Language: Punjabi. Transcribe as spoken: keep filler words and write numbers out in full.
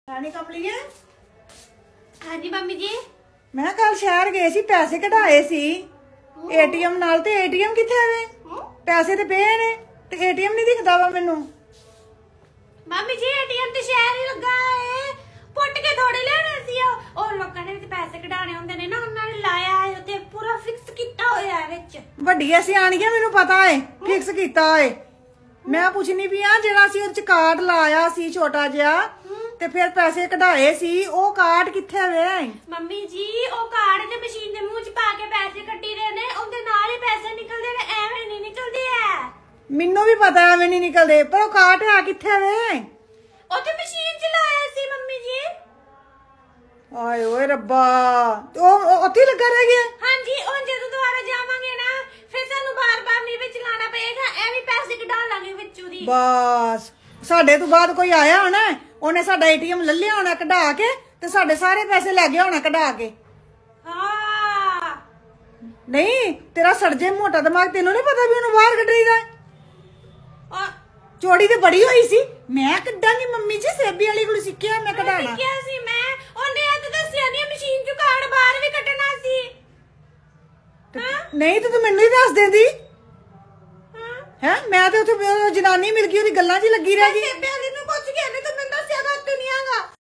रानी कमलिए हाँ जी मम्मी जी मैं कल शहर गए सी पैसे कढ़ाए सी एटीएम नाल ते एटीएम किथे वे पैसे ते पे ने ते एटीएम नहीं दिखदा वा मेनू मम्मी जी एटीएम ते शहर ही लगा है पुट के थोड़े लेने सी और लोकां ने ते पैसे कढाने हुंदे ने ना उन्हां ने लाया है उते पूरा फिक्स कीता होया है विच ਵੱਡੀਆਂ ਸਿਆਣੀਆਂ ਮੈਨੂੰ ਪਤਾ ਹੈ ਫਿਕਸ ਕੀਤਾ ਹੈ ਮੈਂ ਪੁੱਛਣੀ ਵੀ ਆ ਜਿਹੜਾ ਸੀ ਉਹ ਚ ਕਾਰਡ ਲਾਇਆ ਸੀ ਛੋਟਾ ਜਿਹਾ ਤੇ ਫਿਰ ਪੈਸੇ ਕਢਾਏ ਸੀ ਉਹ ਕਾਰਡ ਕਿੱਥੇ ਵੇ ਮੰਮੀ ਜੀ ਉਹ ਕਾਰਡ ਤੇ ਮਸ਼ੀਨ ਦੇ ਮੂੰਹ ਚ ਪਾ ਕੇ ਪੈਸੇ ਕੱਢੀ ਦੇ ਨੇ ਉਹਦੇ ਨਾਲ ਹੀ ਪੈਸੇ ਨਿਕਲਦੇ ਨੇ ਐਵੇਂ ਨਹੀਂ ਨਿਕਲਦੇ ਐ ਮੈਨੂੰ ਵੀ ਪਤਾ ਐਵੇਂ ਨਹੀਂ ਨਿਕਲਦੇ ਪਰ ਉਹ ਕਾਰਡ ਹੈ ਕਿੱਥੇ ਵੇ ਉਹ ਤੇ ਮਸ਼ੀਨ ਚ ਲਾਇਆ ਸੀ ਮੰਮੀ ਜੀ ਆਏ ਓਏ ਰੱਬਾ ਉਹ ਉੱਥੇ ਲੱਗਾ ਰਹਿ ਗਿਆ ਹਾਂਜੀ ਉਹ ਜਦੋਂ ਦੁਬਾਰਾ ਜਾਵਾਂਗੇ ਨਾ ਫਿਰ ਸਾਨੂੰ ਬਾਰ-ਬਾਰ ਨਹੀਂ ਵਿੱਚ ਲਾਣਾ ਪਏਗਾ ਐਵੇਂ ਪੈਸੇ ਕਢਾ ਲਾਂਗੇ ਵਿੱਚੋਂ ਦੀ ਬਸ ਸਾਡੇ ਤੋਂ ਬਾਅਦ ਕੋਈ ਆਇਆ ਹੋਣਾ ਉਹਨੇ ਸਾਡਾ ਏਟੀਐਮ ਲੈ ਲਿਆ ਹੋਣਾ ਕਢਾ ਕੇ ਤੇ ਸਾਡੇ ਸਾਰੇ ਪੈਸੇ ਲੈ ਗਿਆ ਹੋਣਾ ਕਢਾ ਕੇ ਹਾਂ ਨਹੀਂ ਤੇਰਾ ਸੜਜੇ ਮੋਟਾ ਦਿਮਾਗ ਤੈਨੂੰ ਨਹੀਂ ਪਤਾ ਵੀ ਉਹਨੂੰ ਬਾਹਰ ਕੱਢੀਦਾ ਆ ਚੋੜੀ ਤੇ ਬੜੀ ਹੋਈ ਸੀ ਮੈਂ ਕੱਢਾਂਗੀ ਮੰਮੀ ਜੀ ਸੇਬੀ ਵਾਲੀ ਕੋਲ ਸਿੱਖਿਆ ਮੈਂ ਕਢਾਣਾ ਸਿੱਖਿਆ ਸੀ ਮੈਂ ਉਹਨੇ ਇਹ ਤਾਂ ਦੱਸਿਆ ਨਹੀਂ ਮਸ਼ੀਨ ਚੋਂ ਕਾਰਡ ਬਾਹਰ ਵੀ ਕੱਢਣਾ ਸੀ ਨਹੀਂ ਤੂੰ ਮੈਨੂੰ ਹੀ ਦੱਸ ਦਿੰਦੀ ਹਾਂ ਹੈ ਮੈਂ ਤੇ ਉੱਥੇ ਜਨਾਨੀ ਮਿਲ ਗਈ ਉਹਦੀ ਗੱਲਾਂ 'ਚ ਲੱਗੀ ਰਹਿ ਗਈ ਸੇਬੇ ਵਾਲੀ